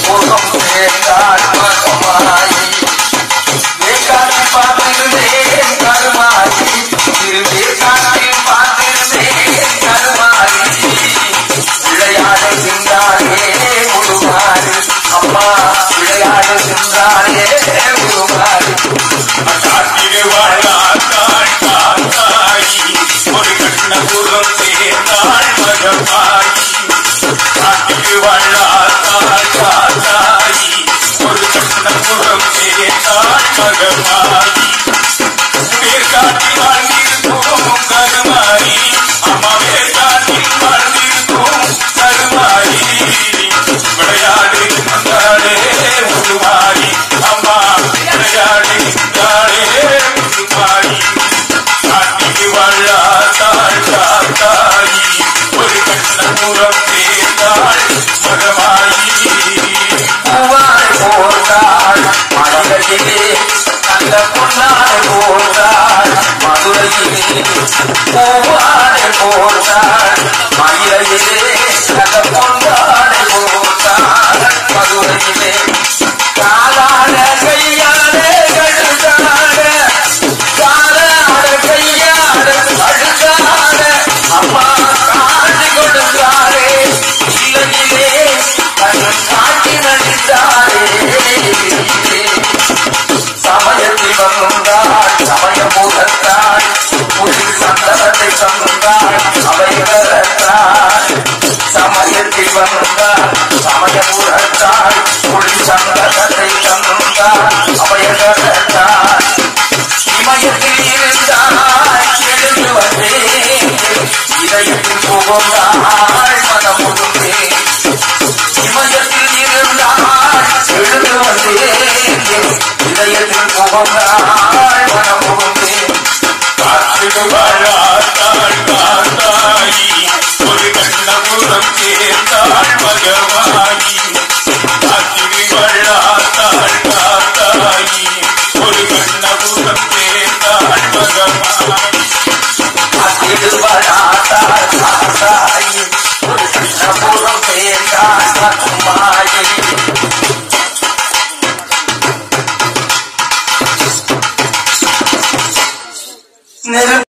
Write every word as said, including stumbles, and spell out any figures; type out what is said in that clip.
பூர்வம் சேர்ந்தாள் மகமாயி வேகாட்டி பார்த்திருந்தேன் கருமாயி திரு வேகாட்டி பார்த்திருந்தேன் கருமாயி விளையாடுகின்றாளே முருகாரி அம்மா விளையாடுகின்றாளே முருகாரி காட்டிடு வாழாத்தாள் காத்தாயி ஒரு கண்ணபுரம் சேர்ந்தாள் மகமாயி காட்டிடு வாழாத்தாள் காத்தாயி ஒரு கண்ணபுரம் சேர்ந்தாள் மகமாயி வேர்காட்டி வாழ்ந்திருக்கும் கருமாயி அம்மா வேர்காட்டி வாழ்ந்திருக்கும் கருமாயி விளையாடுகின்றாளே முருகாரி அம்மா விளையாடுகின்றாளே முருகாரி காட்டிடு வாழாத்தாள் காத்தாயி ஒரு கண்ணபுரம் சேர்ந்தாள் மகமாயி பூவாய் போட்டாள் மதுரையிலே நல்ல பொன்னாய் போட்டாள் மதுரையிலே பூவாய் போட்டாள் மயிலையிலே நல்ல பொன்னாய் போட்டாள் மதுரையிலே காலாட கையாட கழுதாட காலாட கையாட கழுதாட அம்மா காட்சி கொடுத்தாரே இல்லையிலே கண்ணன் காட்சி நடித்தாரே சமயத்தில் வந்தாள் சமய முகத்தாள் புலி சந்தனத்தை தந்தாள் அவை கரத்தாள் சமயத்தில் வந்தாள் சமய முகத்தாள் புலி சந்தனத்தை தந்தாள் அவை கரத்தாள் இமயத்தில் இருந்தாள் எழுந்து வந்தேன் இதயத்தில் புகுந்தாள் மனமுருந்தே இமயத்தில் இருந்தாள் எழுந்து வந்தேன் இதயத்தில் புகுந்தாள் மனமுருந்தே காட்டிடு வாழாத்தாள் காத்தாயி ஒரு கண்ணபுரம் சேர்ந்தாள் மகமாயி காட்டிடு வாழாத்தாள் காத்தாயி ஒரு கண்ணபுரம் சேர்ந்தாள் மகமாயி திருவடாத்தாள் காத்தாயி ஒரு கண்ணபுரம் சேர்ந்தாள் மகமாயி